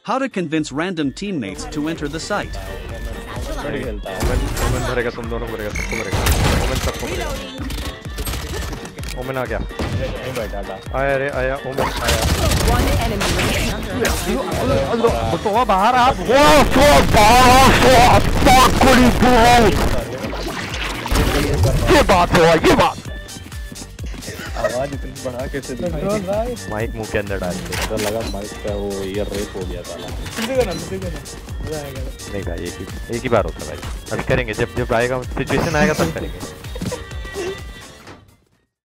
How to convince random teammates to enter the site. ओमेन भरेगा, तुम दोनों भरेगा, सबको भरेगा। ओमेन सबको भरेगा। ओमेन आ गया। आया रे आया, ओमेन आया। तो वहाँ बाहर आप। ये बात है, ये बात। आवाज इतनी बढ़ा कैसे दी? माइक मुंह के अंदर डाल के तो लगा माइक का वो ईयर रेप हो गया था। नहीं भाई, एक ही बार होता है भाई। अभी करेंगे, जब आएगा सिचुएशन आएगा तब करेंगे।